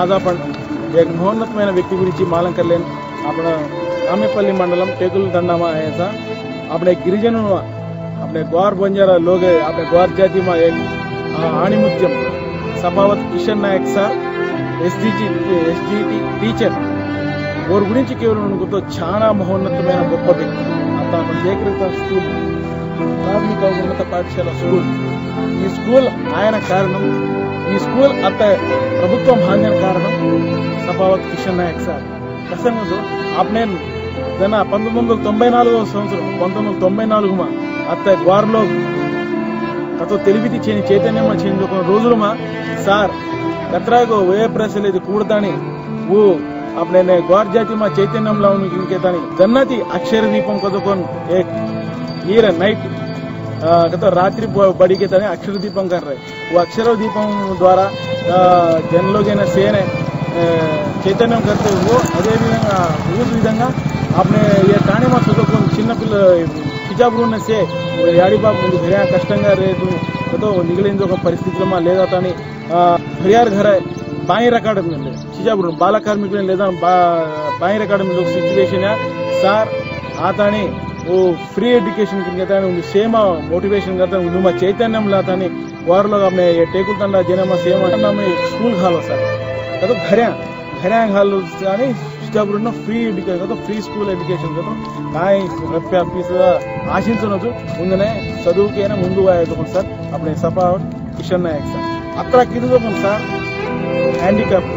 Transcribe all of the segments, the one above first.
आज आपण एक महोन्नतమైన व्यक्ति गुరించి मालूम कर लें। अपना आमेपल्ली मंडलम टेकुलतंडा में ऐसा अपने गिरिजन अपने ग्वार बंजारा लोग अपने ग्वार जाति में एक आणिमुत्यम Sabhavat Kishan Nayak sir SGT teacher और गुరించి కేవలం ఉनको చాలా మహోన్నతమైన గొప్ప వ్యక్తి అంత ఏకరీత స్కూల్ ప్రాథమిక ఉన్నత పాఠశాల స్కూల్ ఈ స్కూల్ ఆయన కారణం ఈ స్కూల్ అంత ప్రభుత్వం హాన్యం కారణం సభావత్ కిషన్ నాయక్ సార్ కసంగో आपने जना 1994 సంవత్సరం 1994 में అత్త గ్వార్లో కతో తెలివితి చేని చైతన్యమ చేంజ్ ఒక రోజులమా సార్ कतरागो वे प्रसले कूड़तानी वो अपने ने ग्वार जाति में चैतन्यम लाउन इनके तानी जन्नती अक्षर दीपम कदोकोन एक ईर नाइट कतो रात्रि बड़ी के तानी अक्षर दीपम कर रहे वो अक्षर दीपम द्वारा जन लोग सेने चैतन्यम करते वो अदे विधंगा अपने ये टाणी में चुकोन चिन्न पिल हिजाबरू से याड़ी बाप मुझे घरे कष्टंगा रेतु कतो निगलिंद परिस्थिति में लेगा तानी हरियार घर बायर अकाडमी शिजापुर बाल कार्मिक लेदा बायर अकाडमी सिचुएशन है सार आतानी वो फ्री एजुकेशन की सेम मोटिवेशन करता नुम चैतन्यम लातानी वार लोग अपने टेकुलतंडा जनमा सेम स्कूल हाल सर कतो घर्या हाल शिजापुर free education free school education काय रफ्या पीस आशिंचनोजु मुंदने चदुवुके मुंदु आयेदुकोन सर अपने सभा किशन नायक सर अत्र किदुकोन सर हैंडीकैप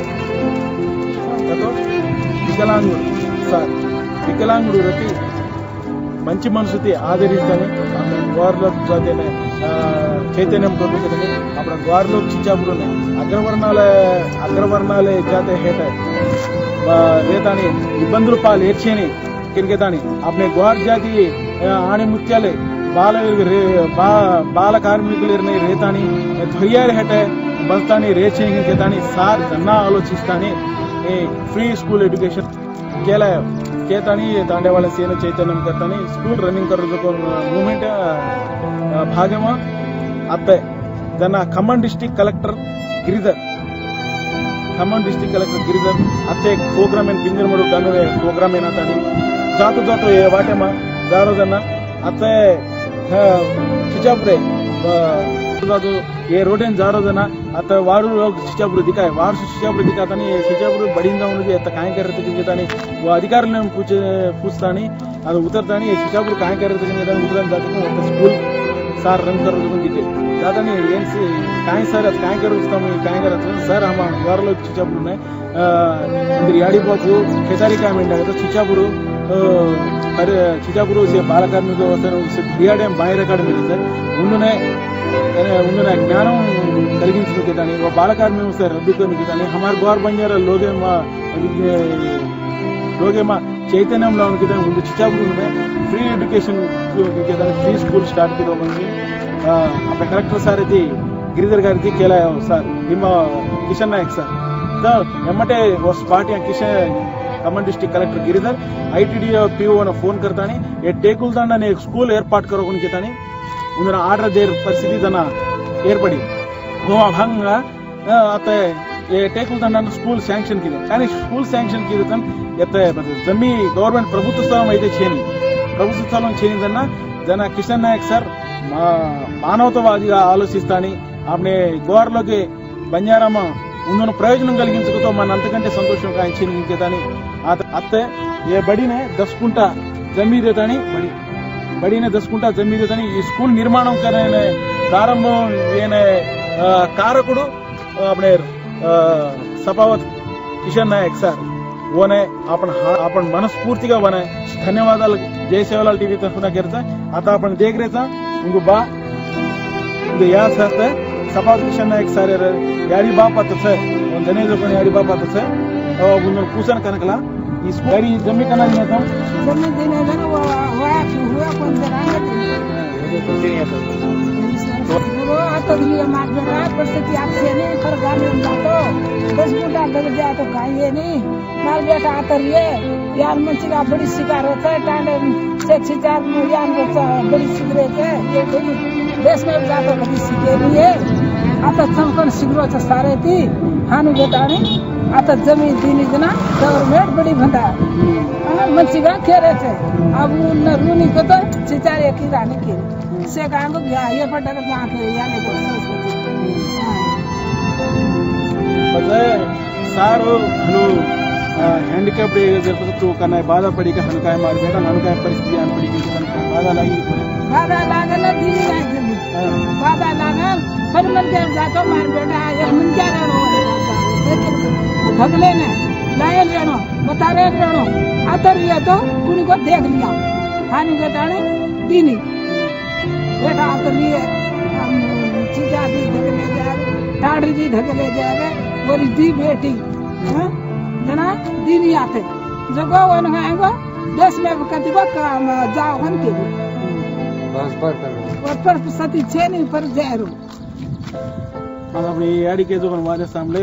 विकलांगुడు సార్ వికలాంగుడు రతి మంచి మనసుతి ఆదరించని మన గ్వార్లో జాతేనే చైతన్యం పొందుతని మన గ్వార్లో చిచాపురునే అగ్రవర్ణాలే జాతే హేట రేతాని ఇబ్బందులు పాలు ఏర్చేని కిరికేతాని अपने ग्वार जाति आणे मुत्याले बाल कार्मिकुल रेतानी धैर्य हेटे बस्तानी रेचेंगे केतानी सार जन्ना आलोचिस्तानी फ्री स्कूल एजुकेशन केतानी दांडे वाले सेना चैतन्यम करतानी स्कूल रनिंग कर मूवमेंट भागम अत्ते जना खम्मन डिस्ट्रिक्ट कलेक्टर गिरिधर अत्ते प्रोग्राम पिंजरमडु गनुवे प्रोग्राम एनातानी जातो जातो ये वाटेमा जारो जना अत्ते चिचापुरे ये रोड जारो जना अत वारू लोग चिचापुर दिखाए वार चिचापुर दिखातानी चिचापुर बड़ींदा उनके एत काय करते किंगतानी वो अधिकारुలను पूछतानी ಅದು उतरतानी चिचापुर काय करते किंगतानी उतरन जाते को स्कूल सार रन कर दिखे जातानी ಏನ್ काय सर काय करूस्ताम काय करत सर हम वारलो चिचापुर ने इंद्र याडी बाबू केदारी का मेंडा तो चिचापुर अरे चिचापुर से बाल कार्मिक से बियाडे बायर अकाडमी सर उन्होंने ज्ञान कलगिंचुकेतानी वो बाल कार्मिक से रद्द करने हमारे ग्वार बंजारा लोगे मा चैतन्यम लाउन के मुझे चिचापुर में free education free school start किया अपने कलेक्टर सार गिरिधर गारी केला सर किशन नायक सर एमटे वो spot Kishan Khammam district collector Giridhar ITD PO phone करतानी ये टेकुलतंडा ने स्कूल एर्पाट करोन केतानी उन्हें आर्डर देर परिस्थिति जना एर्पड़ी वो भंगा अते ये टेकुलतंडा स्कूल सैंक्शन की स्कूल सैंक्शन की जमी गवर्नमेंट प्रभुत्व स्थल चेनी जना किशन नायक सर मानवतावादी आलोचिस्तानी अपने ग्वार्लो के बंजारामा उन्होंने प्रयोजन कलगिंचुको मन अंतकंटे संतोषं कायनी अत्ते ये बड़ी ने 10 कुंटा जमीन देतानी बड़ी ने 10 कुंटा जमीन देतानी स्कूल निर्माण करने प्रारंभ कारकुడు अपने सभावत किशन नायक सर वो ने अपन मनस्फूर्ति का बना धन्यवाद जय सेवालाल टीवी तरफ करता आता अपन देख रहे था उनको बा या सर सभावत किशन नायक सर यारी बाप आता जने जो यारी बाप आता उन्होंने पूछन कनकला इसको यारी जमीन कना नहीं था जमीन देने ना वो हुआ कौन दरांगे वो आता ये मार्गरा परिस्थिति आपसे नहीं पर गाने में तो 10 गुंडा लग गया तो खाएंगे नहीं माल बेटा आता ये यार मंची का बड़ी शिकार होता है टांडे से 4 में यार बड़ी सिगरेट है ये देश में जाकर कभी सीखे नहीं है आता थमकन सिगरेट सारे थी हानु बेटा नहीं आता जमीन दीनी जना गवर्नमेंट बड़ी भंडा मंचिगा खेरे थे अब उन रूनी को तो चिचारे की रानी के से गांगो ये पटक गांव के यानी को ಮತ್ತೆ ಸಾರು ಹನು ಹ್ಯಾಂಡಿಕ್ಯಾಪ್ ಜರ್ಪತ್ತು ಕನ್ನ ಬಾಧ ಪಡಿಕ ಹನಕಾಯ ಮಾಡಬೇಡ ಹನಕಾಯ ಪರಿಸ್ಥಿತಿ ಅನ್ಪಡಿಗೆ ಬಾಧ लागी बाधा लागल दीनी लागी बाधा लागल पर मन के जातो मार बेटा एक मन क्या रहनो भगले ने लाए लेनो बता रहे रहनो आतर लिया तो कुनी को देख लिया हानि के दाने दीनी बेटा आतर लिए चीजा दी धगले जाए टाड़ी दी धगले जाए बोली दी बेटी जना दीनी आते जगह वन आएगा देश में कति को काम जाओ हन के पर सती छेनी पर जहरू अब ये याडी के जो हमारे सामने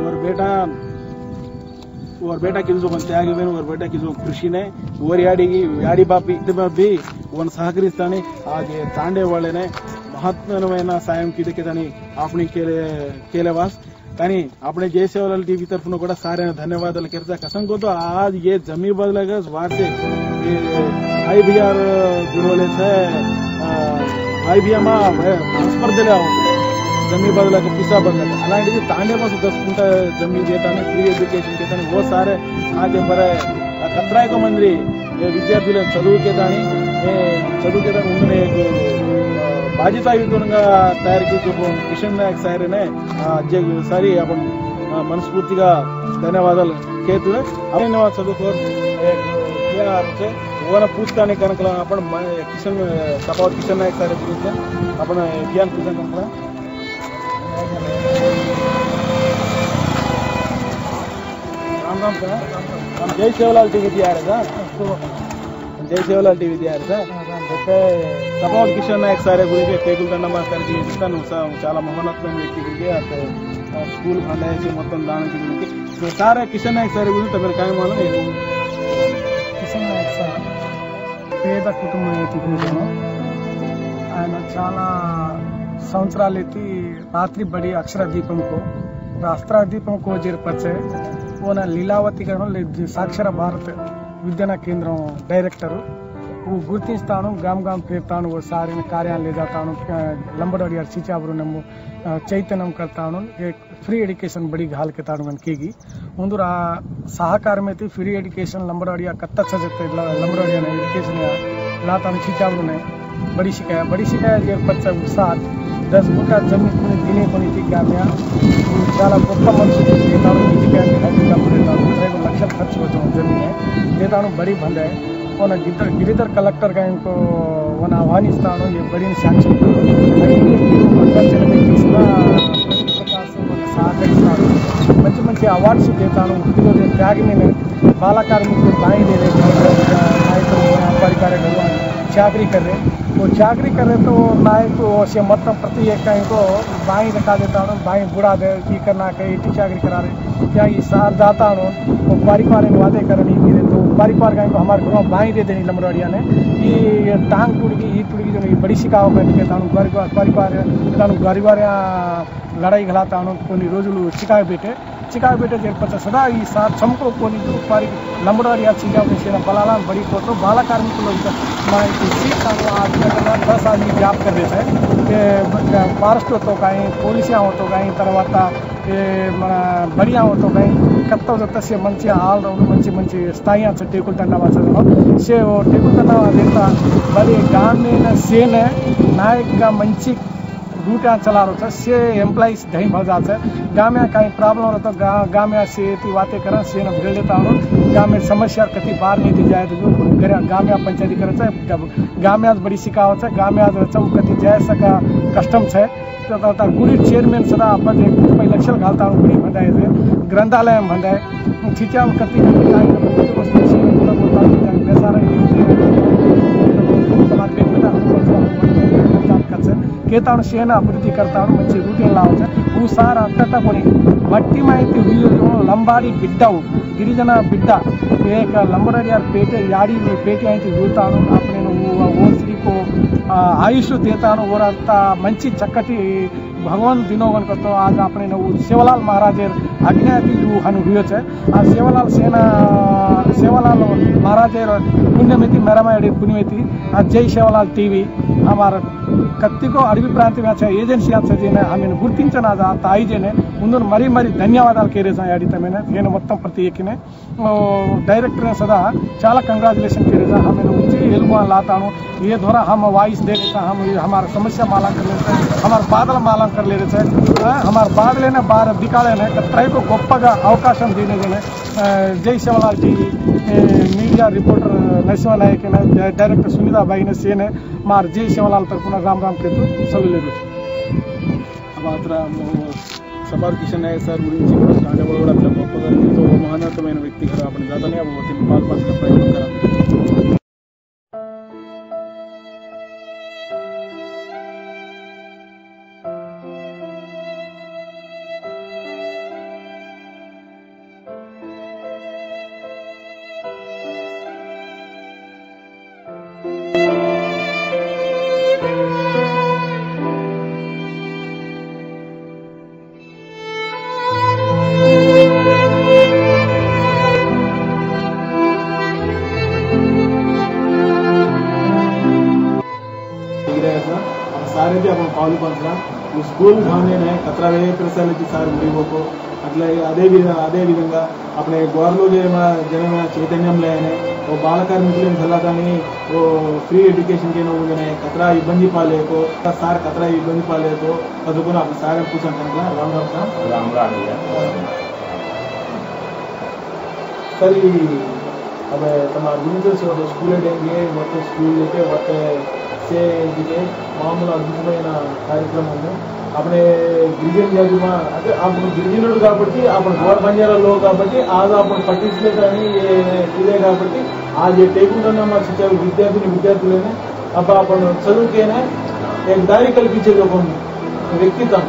और बेटा की जो त्यागी वेन और बेटा की जो कृषि ने और याडी बापी भी वन सहकरिस्ताने आगे तांडे वाले ने महत्वమైన సాయం కిదకిదని आपने केले वास కానీ अपने जयसेवलाल टीवी तरफुन కూడా सारे धन्यवादाలు करता कसम को तो आज ये जमी बदलेगा वार से IBR गुणवले से IBM स्पर्धेला जमी बदला पिसा बदला అలాంటిది तांडे पास 10 गुंठा जमीन देताने फ्री एजुकेशन देताने वो सारे आगे बरे 17 मंदी విద్యార్థులను చదువుకేదాని ముందునే బాధ్యతాయుతంగా తయారీకి కిషన్ నాయక్ సార్నే సారి आपण मनस्फूर्तिగా ధన్యవాదాలు కేతు धन्यवाद सबको ओना पूछता नहीं कनक आपण किशन सभावत किशन नायक सारे पूछते आपण ज्ञान पूजन कनक राम राम का हम जय सेवलाल टीवी दिया रहा जय सेवलाल टीवी दिया रहा सभावत किशन नायक सारे गुరించి టేకుల దండమ్మ గారికి ఇస్తాను చాలా మహోన్నతమైన వ్యక్తి గురించి स्कूल फंडायचे మొత్తం దానికి గురించి సారే కిషన్ నాయక్ సార్ గురించి తమరు काय मालूम కిషన్ నాయక్ సార్ పేద కుటుంబం ఎత్తుకున్నాను ఆయన చాలా సంవత్సరాలు ఎత్తి రాత్రి బడి అక్షర దీపం को जेर्पचे वो लीलावती साक्षर भारत विज्ञान केंद्र डायरेक्टर वो गुर्तिस्तानु गाम फिरतानु वो सारे कार्यालय ले जाता लंबड़वाड़ी चिचाबरू नमु चैतन्यम करता एक फ्री एजुकेशन बड़ी घाल के तागी मुंदूर सहकार में फ्री एजुकेशन लंबड़वाड़िया कत्ता सजते लंबड़वाड़िया एजुकेशन लाता चिचाबरू ने बड़ी शिकाया जे बच्चा साथ 10 गुंठा जमीन को दिने को थी गाम्या చాలా గొప్ప మనుషులు देतानु लक्ष खर्च होता जमीन है देतानु बड़ी बंद है और गिरिधर कलेक्टर का इनको वन आह्वानिस्तानु ये बड़ी सैंक्शन మంచి మంచి అవార్డ్స్ देताను त्यागी में बाल कार्मिक बाई दे रहे नायक चाकरी कर रहे वो चाकरी कर रहे तो नायक से मतलब प्रति एक का इनको बाई रखा देता हूँ बाई बुढ़ा दे की करना कहीं चाकरी करा रहे क्या ये साथ जाता हूँ वो परिवार वादे कर नहीं दे तो परिवार का इनको हमारे घर में बाई दे देनी लंबड़वाड़िया ने ये टांग टूटगी ये टूटगी जो बड़ी शिकाव करके कहता हूँ परिवार परिवार लड़ाई घलाता हूँ కొన్ని రోజులు చికాకు పెట్టే जेर्पच सदा ఈ సార్ చంకో కొని పారి लंबड़वाड़िया चिंगा से बलाला बड़ी फोटो बाल कार्मिक दस आदमी जॉब कर रहे थे फॉरेस्ट होतो कहीं पोलिसिया होतो कहीं तरवात मन बढ़िया होतो कहीं कत्ता जाता से मंచి ఆల్రౌండ్ మంచి స్థాయి আছে टेकुल तंडा से वो टेकुल तंडा देता बड़ी गांव में सेन नायक का मंచి रूटा चला रहा था से एम्प्लॉइज दही भर जाता है गाँव में कहीं प्रॉब्लम रहता गाँव में से बातें करा से न भेड़ देता हूँ गाँव में समस्या कति बार नहीं दी जाए तो गाँव में पंचायती करता है गाँव में आज बड़ी शिकावत है गाँव में आज चम कति जाए सका कस्टम है तो गुड़ी चेयरमैन सदा अपन 1 लक्ष घालता हूँ गुड़ी भंडाए ग्रंथालय में भंडाए खींचा कति केतानु सेना अभिवृद्धि करता मंచి रूटीन लावच वो सार अट्टा कोनी मट्टी माहिती हुई लंबाड़ी बिड्डा गिरिजन बिड्डा एक लंबड़वाड़िया पेटे याड़ी पेटे आई रूतानु अपने ओसरी को आयुष देता हूँ और मंची चक्कटी भगवान दिनों तो आज अपने सेवालाल महाराज आज्ञा हुए आ सेवालाल महाराज पुण्यमिति मेरमाड़ी पुण्यमिति जय सेवालाल टीवी हमारा कत्तिको अडवी प्रांत एजेंसी हमें गुर्तिंचना ताईजेने मुझे मरी मरी धन्यवाद केरेजा मोत्तम प्रति एकिने डायरेक्टर ने सदा चाला कंग्रेचुलेशन केरेजा हमें ऊँची एलुमा लाता हूँ ये द्वारा हम वॉइस दे देता हम हमारा समस्या माला कर लेते हैं हमारा बादल माला कर ले रहे हैं हमारे बादले ने बार दिखाड़े ने कतराई को गोप्पगा अवकाशम देने देने Jai Sevalal TV media reporter Narasimha Nayak ने डायरेक्टर सुनीता भाई ने सेने मार जय सेवालाल तरफुना राम राम कहतू सभी सबार किशन नायक सार गुరించి కూడా స్టాండబుల్ కూడా అట్లా గొప్పగా ఎంతో మహోన్నతమైన వ్యక్తి కదా आपण जाताने आपण पालपासला प्रयत्न करा सारे भी अपन पावली पंचना स्कूल भावने कतरा वे प्रसाद सार मुड़ीबो अट्ला अदे विधंगा अपने गोरलो जन चैतन्य लेने वो बाल कार्मिकुल सलाह वो फ्री एजुकेशन के होने कतरा इब्बंदी पालेको सार कतरा इब्बंदी पालेको चुको अपने सार पूछा राम राम राम सर अब तमार गुరించి स्कूल डेंगे मत स्कूल लेके मत से मामूल अद्भुतమైన కార్యక్రమము अपने गिरिजन जाति में అంటే आपण గిరిజనుడు కాబట్టి आपण గోడ బంజారాలో కాబట్టి आज आपण పట్టించలేదని ఇదే కాబట్టి आज ये टेकुंडना మా शिक्षक विद्यार्थी अब आपण చదువుకేనే एक दारी కల్పించేది ఒక వ్యక్తిత్వం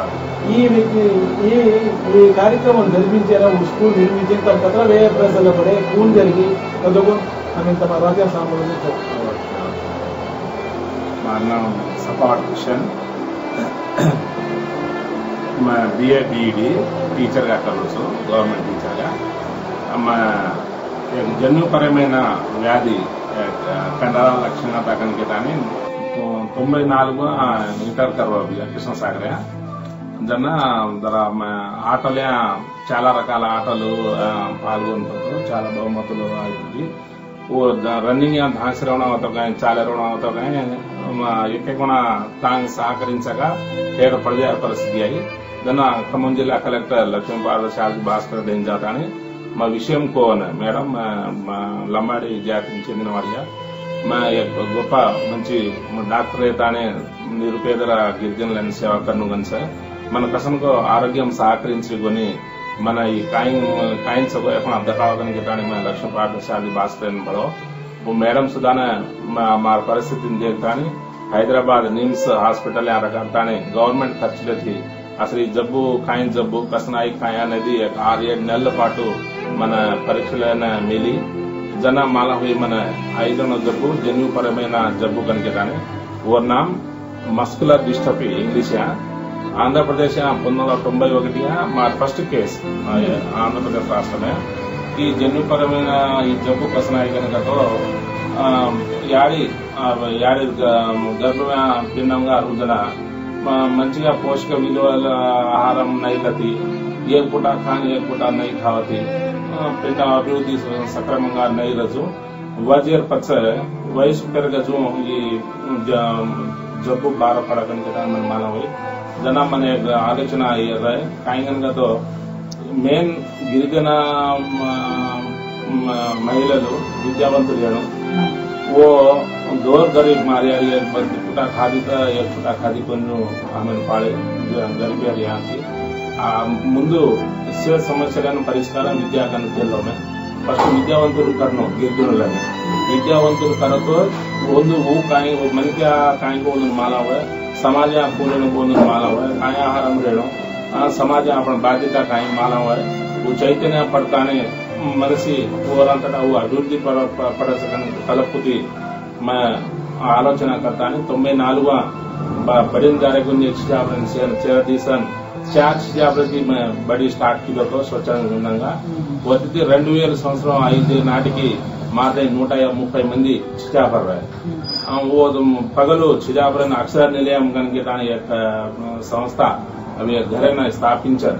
ఈ కార్యక్రమం జరిపించేలా स्कूल निर्मिंचे तब कतरा वे प्रसला पड़े कौन జరిగి तदको हम तम राजा सामने मेरा नाम सपाट किशन मैं BA BEd टीचर का करूँ गवर्नमेंट टीचर का मैं एक जन्युपरమైన వ్యాధి कंडरा लक्षण तक तानी 94 इंटर करवा कृष्ण सागर जन जरा ఆటలే చాలా రకాల ఆటలు పాల్గొంటారు చాలా బహుమతులు అవుతుంది वो रनिंग धांसरवण होता कहीं चालरवण होता कहीं एक तांग सहकरिंचगा हेड पड़े परिस्थिति आई दन खम्मम जिला कलेक्टर लक्ष्मीपाद भास्कर देन जाता మా విషయం కోన మేడం లమ్మాడి జాతికి చెందిన వాడిగా मैं एक గొప్ప మంచి డాక్టర్ అయితానే నిరుపేదల గిరిజనులను సేవ కర్నుగన్ సార్ మన కసంకు ఆరోగ్యం సహకరించుకొని मन काइन सब अर्थकावगन के मैं लक्ष्मी पाठशाली भास्कर बड़ो वो मैडम सुधाने मार परिस्थिति देखता हैदराबाद निम्स हास्पिटल रखता गवर्नमेंट खर्च थी असल जब्बू काइन जब्बू कसनाई काय अनेदी 6-7 నెలల పాటు మన పరీక్షలైన మిలి जन माला हुई मन 5వ जब्बू जन्युपरమైన जब्बू कनकेताने वो नाम muscular dystrophy English Andhra Pradesh 1991 first case Andhra Pradesh राष्ट्र में जन्युपरమైన जब्बू कसनाई कనుక याड़ी गर्भ पिंडंगा अरुदन मंचिगा पोषक विलुवल आहारम नैलती एक पूट खानी एक पूट नहीं खावती पिंड अभिवृद्धि सक्रमा नहीं रजू वजीर पच्च वयस पेरगजू जब्बू बार पड़कन के मन माना हुई जन मन आलोचना कायगन तो मेन गिरिजन महिलू विद्यावंतुलू वो दौर गरीब मारे एक फुटा खादी एक फुटा खादी आमें पाड़े गरीबी यहाँ की मुंदु समस्या परिष्कार विद्या केंद्र में फस्ट विद्यावंतुल करनो गिरिजन विद्यावंतुल करतो वो काई मन के काई को माला हुआ समाज पूर्ण को माला हुआ काय आहार रेणु समाज अपन बाध्यता काई माला हुआ वो चैतन्य पड़ताने मनसी वो अंतटा वो अभिवृद्धि पड़ सकन तलपुती मैं आलोचना करता 94వ बड़ी कार्यक्रम చేరదీసాను జాబ్లకి బడి స్టార్ట్ కిలోతో స్వచ్ఛందంగా వచ్చి 2000 సంవత్సరం 5 నాటికి మాదే 130 మంది చిజాపర్ పగలు చిజాపర్ అక్షర నిలయం కనుక దాని యొక్క సంస్థ అవి घरेना स्थापिంచారు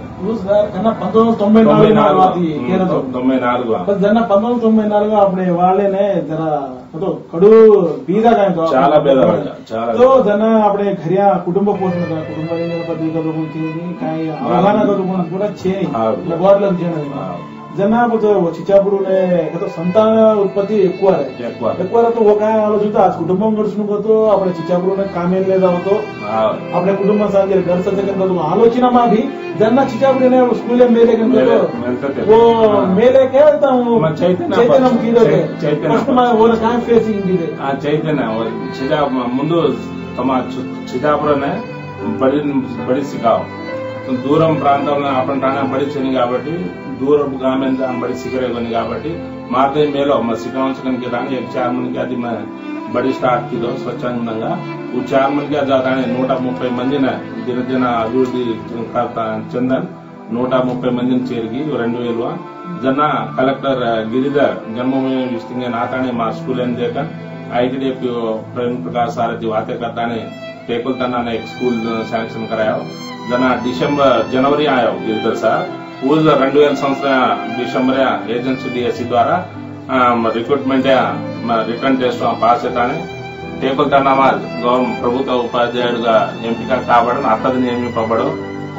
1994 अपने वाले ने जरा तो कड़ू बीदा का చాలా तो जना अपने घरिया कुटुंब पोषण का कुटुंब पद्धति का लोगों की काय అవగాహన का लोगों पूरा చేయి लगवार చేయడం जना तो చిచాపురు ने तो संतान उत्पत्ति ఎక్కువ तो वो काय आलोचना आज कुटुंबం గడుచును तो अपने చిచాపురు ने कामेल लेदा हो तो अपने कुटुंब साथ घर सकते तो आलोचना में भी जना चिचापुरी ने स्कूल में मेले के वो मेले के चैतन्य फस्ट वो काय फेसिंग दी चैतन्य ముందు తమ చిజాపురనే బడి సికావు దూరం ప్రాంతంలో आपण ठाणे बड़ी छेनी కాబట్టి दूर गांव में बड़ी सिकरे बनी కాబట్టి माते मेलो सिकाउंचकन के रानी एक 4 मन के आदि में बड़ी स्टार्ट की दो स्वच्छंदंगा वो 4 मन के जाताने 130 మందిన దినదిన అభివృద్ధి చందన్ 130 మందిని చేరిగి 2000 జన కలెక్టర్ గిరిధర్ जन्मभूमि विस्टिंग नाताने मा स्कूल एन देखा आईटीडीपी प्रेम प्रकाश सारथी बातें करताने टेकुलतना ने एक स्कूल सैंक्शन कराया जना जनवरी आयो गिरिधर सर वो 2000 संवत्सर डिसेंबर एजेंसी डीएससी द्वारा रिक्रूटमेंट रिटर्न टेस्ट पास అవుతానే टेकुलतना ప్రభుత్వ ఉపాధ్యాయుడిగా ఎంపిక కావడం అతడు నియమింపబడు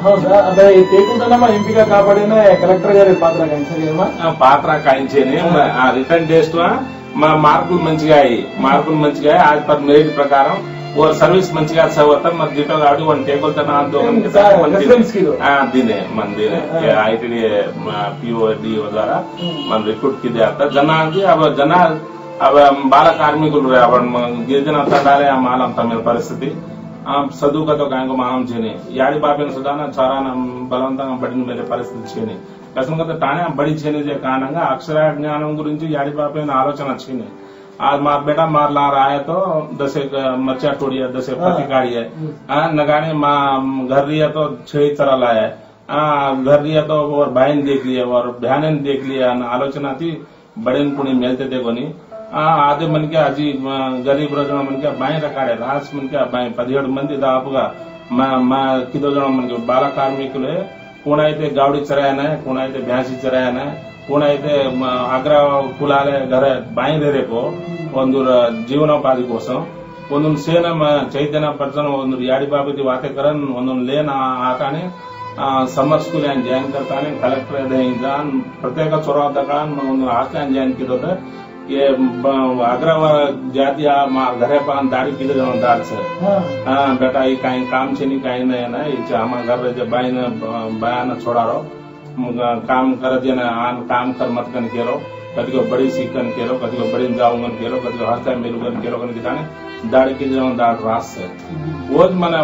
ఎంపిక కాబడిన కలెక్టర్ గారి పాత్ర కాయించేని ఆ రిటర్న్ టెస్ట్ మార్కులు మంచిగా आज पर मेरिट प्रकार और सर्विस మంచిగా చదువుతాం మరి దీటో కాబట్టి వన్ టేకుల్తన దీనే మన దీనే ఐటీడీ పీఓడి ద్వారా మన రిక్రూట్ కిదే आता జనాకి अब బాల కార్మికులు గిరిజన తండాలే మాలం తమిళ పరిస్థితి చదువు కథ కాంగ మానం చేయని యాడి బాపిన సుధాన చారాన బలవంతంగా పడిన మేరే పరిస్థితి చేయని कसम కదా తానే బడి చేయని కారణంగా అక్షర జ్ఞానం గురించి యాడి బాపిన ఆలోచన వచ్చింది आज मार बेटा मार ला रहा है तो 10 मर्चा टोड़ी है 10 प्रतिकारी है नगाने घर रिया तो 6 चला लाया है घर रिया तो और बहन देख लिया और बहन देख लिया आलोचना थी बड़े पुणे मेलते थे कोनी आधे मन के अजी गरीब रोजन मन के बाएं रखाड़े रास मन के बाएं 17 मंदी दापुगा किदो जन मन के बाल कार्मिकुले कोण అయితే गावडी चरायना है कोण అయితే भैंसी चरायना है कोण అయితే అగ్ర కులాలే घर బాయిదే రేపో ಒಂದು ಜೀವನೋಪಾಧಿ కోసం ಒಂದೊಂದು ಸೇನ ಚೈತನ್ಯ ಪರ್ಸನ್ ಒಂದು याडी बाबती वाते करन ಒಂದೊಂದು लेन आताने समर स्कूल एंड जॉइन करताने कलेक्टर जान प्रत्येक चोरा दकान ಒಂದು आस्तान जॉइन किदो ये अग्र जाति घरे पान दाड़ी किदो जन दाल से बेटा ये कहीं काम छेनी कहीं नहीं ना ये हमारे घर रे बाइन बयान छोड़ारो काम कर देना काम कर मत कन केरो कभी को बड़ी सीखन केरो कभी को बड़ी जाऊंगन केरो कभी को हर टाइम मेरुगन केरो कन किताने दाढ़ी की जन दाढ़ रास है वो मने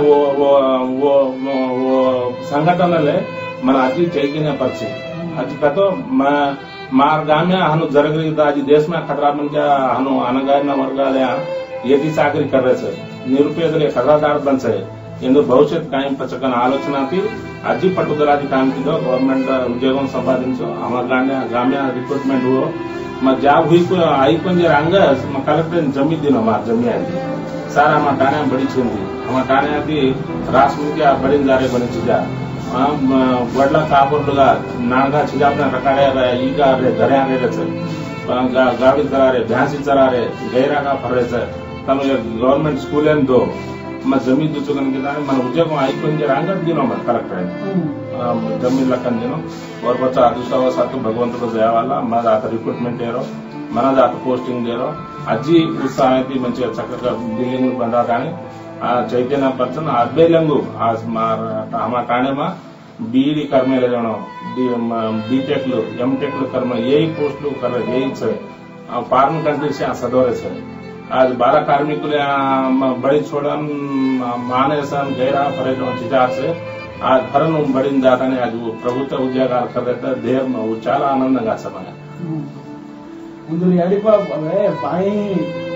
वो संगठन ले मन अजी चैतन्य परिचय अजी का तो मार गाम्या हनु जरगरी दाजी देश में खतरा मन क्या हनु अनगायन वर्गालया येती चाकरी कर रहे सर निरुपयोगले खतरादार बन से ಎಂದು భవిష్యత్ కాయం పచ్చకన ఆలోచన ती अजी पटुदराजी काम की गवर्नमेंट उद्योग संपादिंचो हमारे ग्राम्य रिक्रूटमेंट हुआ मैं जॉब हुई आई को अंग कलेक्टर जमी दिन हमारे जमी आती सारा हमारे टाणे बड़ी छेंदी हमारे टाणे आती राष्ट्र के बड़ी जारे बने चीजा वडला कापुरलुगा नागा चीजा अपने रकाड़े ಈಗ घरे आने रहे गाड़ी चला रहे भैंसी चला रहे गैरा का फर रहे तम गवर्नमेंट स्कूल एन दो मैं जमीन दुचुकन के मन उद्योग आईकोन रांगत दिनो मैं कलेक्टर जमीन लखन दिनो और बच्चा अदृष्टवशात भगवंत दया वाला मन आता रिक्रूटमेंट एरो मन आता पोस्टिंग देरो अजी उत्साह मंचिगा चक्कर बिल्डिंग बंदा కానీ चैतन्य पर्सन अब्बेलंगु आज हमारा ठाणे में बीडी कर्मे ले जानो बीटेक एमटेक कर्म यही पोस्ट कर यही से फॉरेन कंट्री से सदोरे से आज बाल कार्मिक बड़ी छोड़न माने सन गैरा फरेजों चिजार से आज फरन बड़ी जाता ने आज वो प्रभुत्व उद्योगाल कर देता देर में वो चाला आनंद का समय इंदु याडी पा बाई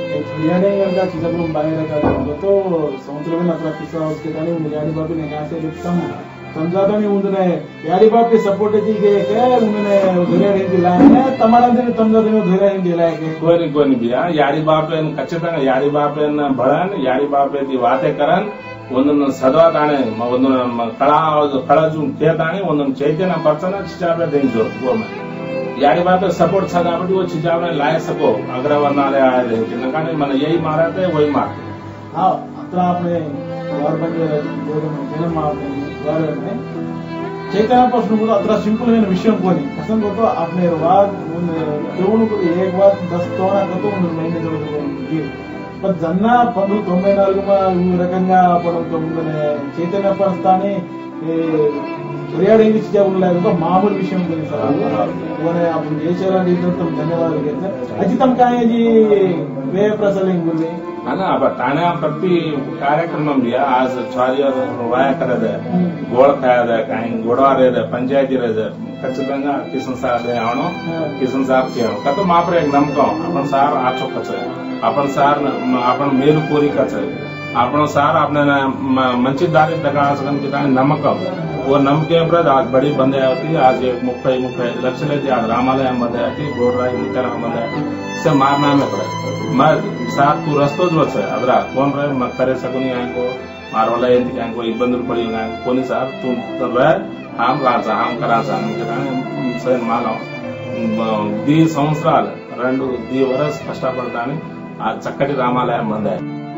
बिरयानी का चित्रपट बाहेर का तो संवत्सरమైన అట్లా తీసుకొస్తే కానీ బిర్యానీ బాబు నేను ఆశ చెప్తాం समझाता नहीं उन्होंने यारी बाप के सपोर्ट दी गई है उन्होंने धैर्य नहीं दिलाया है तमाम दिन समझाते नहीं धैर्य नहीं दिलाया है कोई नहीं भैया यारी बाप खचिతంగా यारी बाप बड़न यारी बाप दी बातें करन ಒಂದೊಂದು ಸದವಾತಾನೆ ಒಂದೊಂದು ಕಳಜು ಕೇತಾನೆ ಒಂದೊಂದು ಚೈತನ್ಯ ಪರ್ಸನ ಚಿಚಾಬೆ देंजो गोमे यारी बाप सपोर्ट था కాబట్టి वो चिचाबे लाए सको अगर वरनाले आए थे कारण मन यही मारते वही मारते हां अतरा आपने और बंदे जन्म आपने द्वारा में चैतन्य प्रश्न को अतरा सिंपल है विषय कोनी पसंद को तो आपने वाद क्यों को एक बात 10 तोना को तो महीने जरूर पर जन्ना 94 ఈ రకంగా పడుతుందనే చైతన్య పరస్థాని బిర్యానీ ఇచ్చే ఉండలేదు మామూలు విషయం ఉంది సార్ ఓనే आपण देशाला एकदम धन्यवाद घेतले अजितम काय जी वे प्रसलिंग बोलली ना अब ताना प्रति कार्यक्रम दिया आज चार्य वाया करद गोळ खायद काही गोडवारे पंचायती रद ఖచ్చితంగా కిషన్ సార్ आवणो కిషన్ సార్ చేయడం కతో మాపరే एक नमकम आपण सार आछो कच आपण सार आपण मेरू कोरी कच आपण सार आपने मंची दारी दगा सकन के ताने नमकम वो नमके पर आज बड़ी बंदे आती आज 30 లక్షలు అయితే आज रामालय मध्ये आती गोडराई मुतरा मध्ये से मारना में पड़े मैं सार तू रस्तो जो है अदरा कोण रहे मत करे सकुनी आंको मारवाला ఏంటి आंको ఇబ్బందులు పడి ఉన్నాయి कोणी सार तू रह हम राजा हम कराजा के ताने सर मालो दी సంవత్సరాలు రెండు दी వరస్ కష్టపడతాని ఆ చక్కటి రామాలయం मध्ये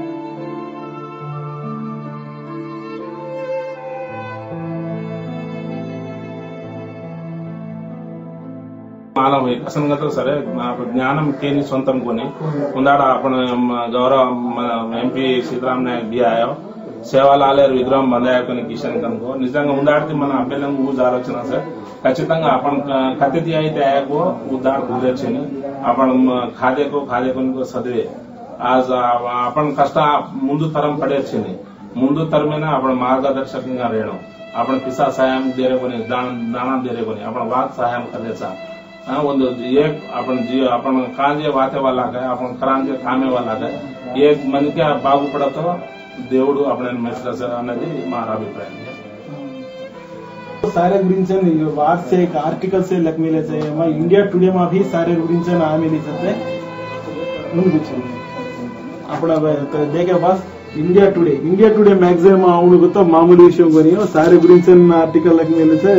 मालूम है असंगत सर ज्ञानम के स्वंतम कोनी उंदाड़ा अपन गौरव एमपी सीताराम नायक भी आयो సేవలాలేరు విగ్రహం బందయాకొని కిషన్ కనుకో నిజంగా ఉండాడితే మన అభ్యర్థం ఊజ్ ఆలోచన సార్ ఖచ్చితంగా आपण खाते అయితే ఆయకో ఉద్దాर గురేచని आपण खादेको सदवे आज आपण कष्ट ముందు తరం పడేచని ముందు తరమేనా आपण మార్గదర్శకంగా రేణో आपण पिसा सहायम देरे कोनी दाना देरे कोनी आपण वाद सहायम करायचा ಒಂದು एक आपण कांजे वाते वाला काय आपण करांजे कामे वाला काय एक मन के బాగుపడతో దేవుడు అప్పుడే మెసేజ్ అన్నది మా అభిప్రాయం सारे गुरिंचन वाद से एक आर्टिकल से लग मिले चाहिए मैं इंडिया टुडे में भी सारे गुरिंचन आ मिली सकते अपना देखे बस इंडिया टुडे मैगजीन आवड़ ಗೊತ್ತಾ ಮಾಮೂಲಿ ವಿಷಯ ಬನ್ನಿ सारे गुरिंचन आर्टिकल लग मिले से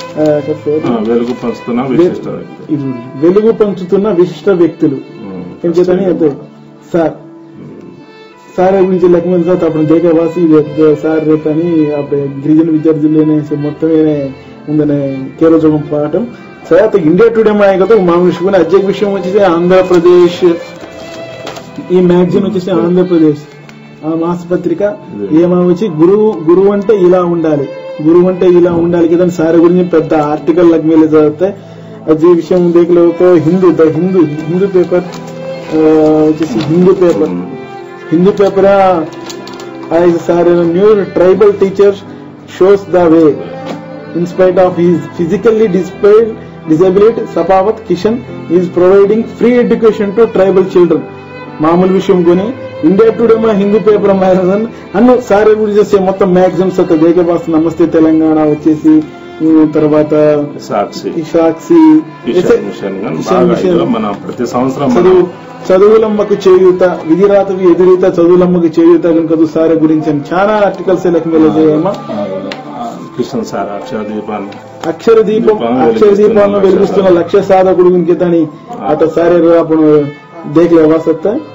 వెలుగు పంచుతున్న విశిష్ట వ్యక్తులు ఎంచేతని అంటే సార్ सारे गुరించి लक्ष्मण साहब आपण देखे वासी सार रेतनी आप गिरिजन विद्यार्थी से మొత్తం ఉందనే కేరళం పాఠం సార్ ఇండియా టుడే మా కదా మామూలుగా అధ్యక్ష విషయం వచ్చేసి ఆంధ్రప్రదేశ్ ఈ మ్యాగజైన్ వచ్చేసి ఆంధ్రప్రదేశ్ ఆ మాసపత్రిక ఏమా వచ్చి గురువు అంటే ఇలా ఉండాలి కదా సార్ గురించి పెద్ద ఆర్టికల్ లగ్ మేలే చదివితే అదే విషయం देख लो तो हिंदू पेपर వచ్చేసి Hindu paper as sir new tribal teacher shows the way in spite of his physically disabled Sapawat Kishan is providing free education to tribal children మామూలు విషయం కొని ఇండియా టుడే మా హిందూ పేపర్ మ్యాగజైన్ అన్ని సారే గురించి చేసే మొత్తం మ్యాగజైన్స్ అత దేకే బాస్ నమస్తే తెలంగాణ వచ్చేసి తర్వాత సాక్షి మన ప్రతి సంవత్సరం చదువులమ్మకు చేయూత విధిరాతకు ఎదురీత చదువులమ్మకు చేయూత కనుక సారే గురించి చాలా ఆర్టికల్స్ లెక్కమేమా కిషన్ సార్ అక్షర దీపాలను వెలిగిస్తున్న లక్ష్య సాధకుడు ఇంకేతని అత సారే आपण देख ले आवा सकता है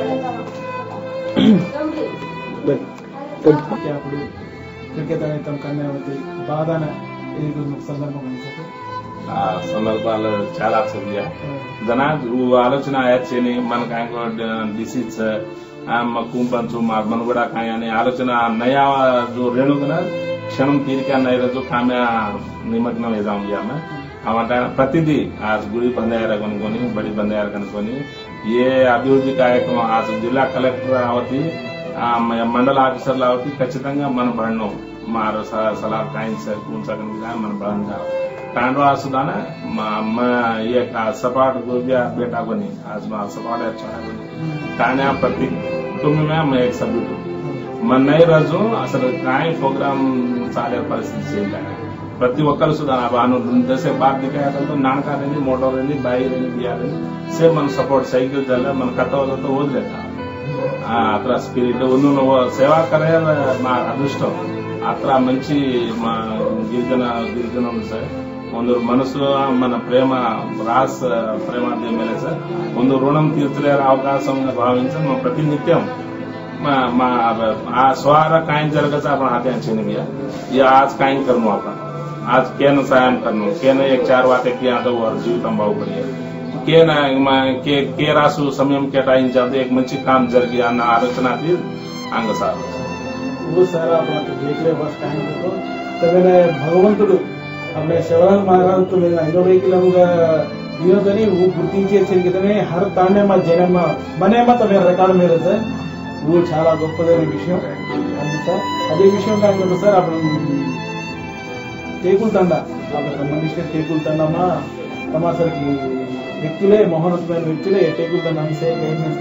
సందర్భాలు చాలా చదివా జనా ఆలోచన అయ్యని మనకు డిసీజ్ కుంపంచు మన కూడా కానీ ఆలోచన నయా जो रेणु का क्षण तीर का नए जो काम्या निमग्न जाऊंगी मैं हमारा प्रतिदि आज गुड़ी बंदायर कनुकोनी बड़ी बंदायर कनुकोनी ये अभिवृद्धि कार्यक्रम आज जिला कलेक्टर आवती मंडल आफीसर आवती खचिతంగా మన బడను మార సలహా కాయించారు కూర్చోగలిగినా మన బలంగా कांडवा सुधा ना ये सपाट को भी बेटा को नहीं आज सपाट अच्छा काण्या प्रति कुटुंब में मैं एक सब्यूट मन नहीं रजू असल काय प्रोग्राम चाले परिस्थिति प्रति ఒక్కరు సుధా जैसे बात दिखाया तो नानका रेंदी मोटर रेंदी बाई रेंदी बिया रेंदी से मन सपोर्ट साइकिल चल मन कटवल तो ओदलेता అత్ర స్పిరిట్ ఉన్న సేవా కరే మా అదృష్టం అత్ర మంచి మా గిరిజన సార్ ಒಂದು మనసు మన ప్రేమ రాస్ ప్రేమ ಮೇಲೆ ಸರ್ ಒಂದು ಋಣం తీర్చలే అవకాశం భావించి మా ప్రతినిత్యం स्वार काय जरगाचं आपण हात्यान छेनी या आज काय करणं आपण आज केन सायम करणं केन एक 4 वाते की आता वर जीविతం भाऊ पडिये के रासू समयम केटाయించాలి एक మంచి काम జరిగి అన్న ఆలోచనకి అంగ సార్ वो सर आपण देख रहे बस काय करतो तर भगवंतुడు अपने शिवराज महाराज तो मेरा 500 किलोमीटर दिनोदनी वो గుర్తించి చెరిగితనే हर तांडे में जन्म मने मत मेरे रिकॉर्ड में सर वो చాలా గొప్పదైన విషయం అది సార్ అదే విషయం కాదు సార్ आपण టేకుల్తండ आपल्या संबंधित టేకుల్తండమా తమాసరికి వ్యక్తులే మహోన్నతమైన వ్యక్తులే టేకుల్తండని సే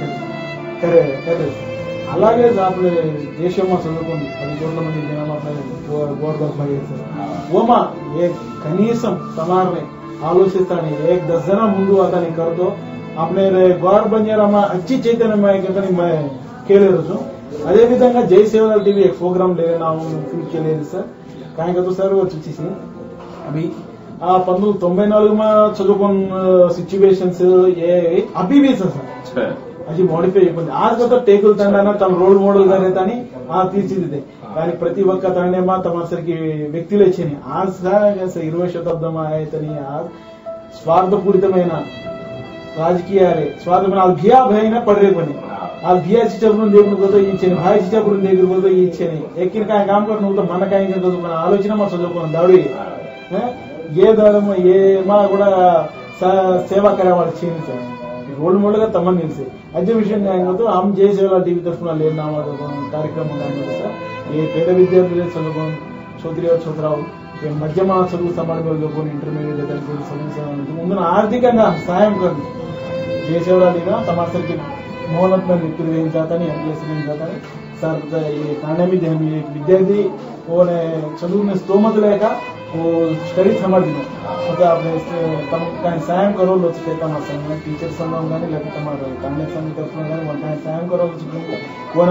करे అలాగే आपले దేశంలో చదువుకొని 10 కోట్ల మంది జనాభా గోర్గోర్పై ఓమా ఏ కనీసం సమానమే ఆలోచిస్తాని एक 10 జన ముందు అతని करतो अपने गौर बंजारा अच्छी चैतन्य मैं खेले రోజు అదే విధంగా జై సేవల టీవీ एक प्रोग्राम ले रहे नाम के सर काय करतो सर वो चीज अभी आ 1994 में చదువుకున్న సిచువేషన్స్ ఏ అभी भी सर అది మోడిఫై అయిపోయింది आज का तो టేకుల్ తండాన తమ రోల్ మోడల్ గా రేతాని ఆ తీర్చిదిద్దే కానీ ప్రతి ఒక్క తండేమా తమసరికి వ్యక్తులు వచ్చేని आज का 20వ శతాబ్దం ఆయతని आज స్వార్థపూరితమైన రాజకీయాలే స్వార్థమైన అది భియా భయన పడరే పని आज भिया चिचपरून देखून होतो इच्छेने भाई चिचपरून देखून होतो इच्छेने एकीन काय काम करणं होतं मन काय करतो पण आलोचना मा चलवून दावडी ये धर्म ये मा కూడా సేవ కరేవాడు చేయించే రోల్ మోడల్ గా తమన్ నిల్సే అదే విషయం కాయనతో हम జై సేవల టీవీ తరఫున లేనామా కార్యక్రమం కాయనతో సార్ ये పేద విద్యార్థులు చదువుకొని చౌదరియో చౌదరావు ये మధ్యమ చదువు సమాజంలో ఇంటర్మీడియట్ తరగతి చదువు ముందున ఆర్థికంగా సహాయం కరండి జై సేవల టీవీ తమాసరికి मोहनत में व्यक्ति जाता नहीं अभ्यास जाता नहीं सर ये खाने में हम एक विद्यार्थी और चलू में स्तोमत लेगा वो स्टडी समझ लो मतलब आपने तम सायं करो लो कहता मासा टीचर संघ गानी लेकिन तमारा खाने संघ तरफ गानी वहाँ सायं करो वो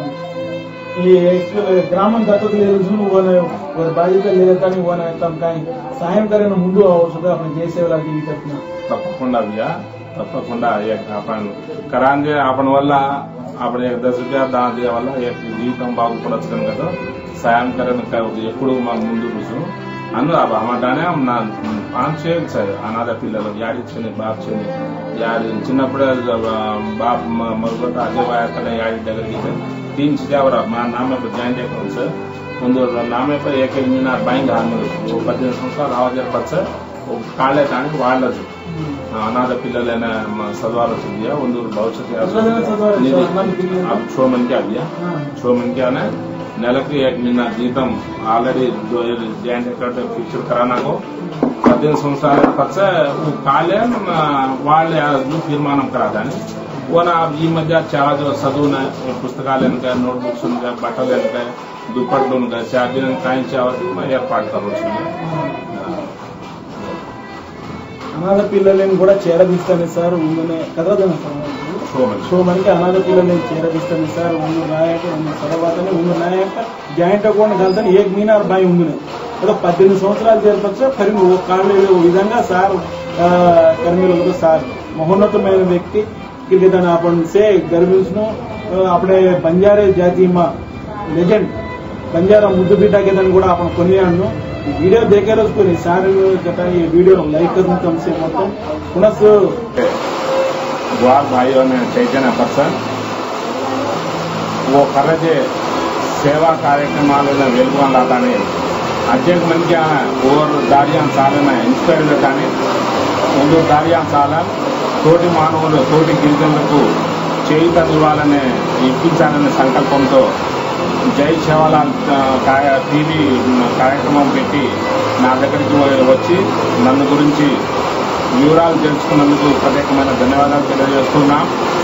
ये ग्रामन जाता तो ले जुन वो बाजी पे ले जाता नहीं वो ना तम कहीं सायं करे ना मुंडू आओ सुधा अपने जैसे वाला टीवी तरफ తప్పకుండా भैया तपకుండా आपण करांजे आपण వల్ల आपण एक 10 रुपया दान दिया వల్ల एक జీవితం బాగుపడొచ్చు కదా సాయం కరెన ఎప్పుడు మా ముందు రుసు అన్న అమ్మటానే నా 5 సార్ అనాథ పిల్లలు యాడిచ్చని బాప్చని యాడి చిన్నప్పుడే బాప్ మరుగట అజవాయ కల యాడి దగ్గరికి 3 సిజావర మా నామే पे జాయిన్ చేయడం సార్ ముందు నామే पे एक मीनार बैंक हाल वो 15 సంవత్సరాలు రావజర్ పచ్చ కాళ్ళే దానికి వాళ్ళదు अनाथ पिल्ललैना सदवार दिया ಒಂದು ಭವಿಷ್ಯಕ್ಕೆ अब 6 मन के आ गया 6 मन के आना నెలకి एक महीना जीतम ऑलरेडी जॉइंट अकाउंट फ्यूचर कराना को 15 సంవత్సరాల పచ్చ కాలే వాళ్ళు తీర్మానం करादानी वना ఈ మధ్య చాలా చదువున పుస్తకాలనక నోట్బుక్స్ ఉనక బట్టలనక దుప్పట్లునక చార్జీన కాయించావతి మా ఏర్పాటు కరోచున్నా అనాథ పిల్లలను కూడా చేరదీస్తాను సార్ ఉందనే కదరదన సో మనకి అనాథ పిల్లలను చేరదీస్తాను సార్ ఉన్న నాయక ఉన్న తర్వాతనే ఉన్న నాయక జాయింట్ అకౌంట్ కలుతాను एक मीनार బాయి ఉందనే ఏదో 18 సంవత్సరాలు చేరపచ్చ మరి ఓ కాళ్ళే విధంగా సార్ కర్మీలు సార్ మహోన్నతమైన వ్యక్తి किर्गदान आपण से गर्विष्णु अपने बंजारे जाति में लेजेंड बंजारा मुद्दु बिड्डा के दान కూడా आपण కొనియాను ఈ వీడియో देखे रोज कोनी सारे गटा ये वीडियो लाइक करून तुमसे మొత్తం पुनः द्वार भाइयों ने चैतन्य पर्सन वो खरजे सेवा कार्यक्रमाలను వెలుగులాతానే అధ్యక్ష మనకి और दारियां सालना इंस्पायर करताने ಒಂದು दारियां साला తోటి మానవులు తోటి గిరిజనులకు చేయూతనివ్వాలనే ఇప్పించాలనే సంకల్పంతో జై సేవాలాల్ టీవీ కార్యక్రమం పెట్టి నా దగ్గరికి వచ్చి నన్ను గురించి వివరాలు తెలుసుకున్నందుకు ప్రత్యేకమైన ధన్యవాదాలు తెలియజేస్తున్నా.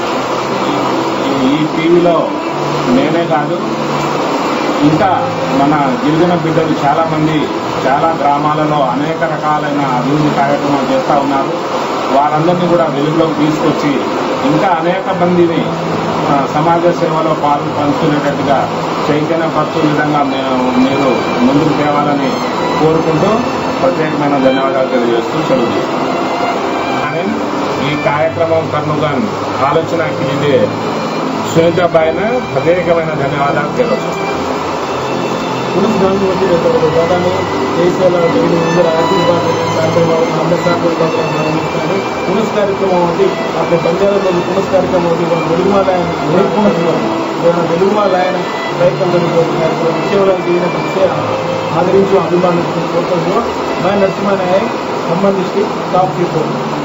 ఈ టీవీలో నేనే కాదు, ఇంకా మన గిరిజన బిడ్డలు చాలామంది చాలా గ్రామాలలో అనేక రకాలైన అభివృద్ధి కార్యక్రమాలు చేస్తూ ఉన్నారు. వారందరినీ కూడా వెలుగులోకి తీసుకొచ్చి ఇంకా అనేక మందిని సమాజ సేవలో పంచుకునేటట్టుగా చైతన్యపరచే విధంగా మీరు ముందుకు తేవాలని కోరుకుంటూ ప్రత్యేకమైన ధన్యవాదాలు తెలియజేస్తూ సెలవు. आणि ఈ కార్యక్రమం కర్నుగన్ ఆలోచన कीजिए सुनीताबाईंना ప్రత్యేకమైన ధన్యవాదాలు తెలియజేస్తాను. पुलिस गांधी वती दादाने देशाला जमीन आशीर्वाद पुलिस कार्यक्रम आपल्या बंजारामध्ये पुलिस कार्यक्रमामध्ये వెలుగుమాలయన ప్రయత్నం విషయంలో ఆదరించి అభిమానిస్తూ मैं नरसिम्हा नायक संबंधित टॉप रिपोर्ट